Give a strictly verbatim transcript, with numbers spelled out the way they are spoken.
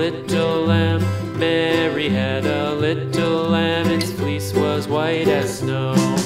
little lamb. Mary had a little lamb, its fleece was white as snow.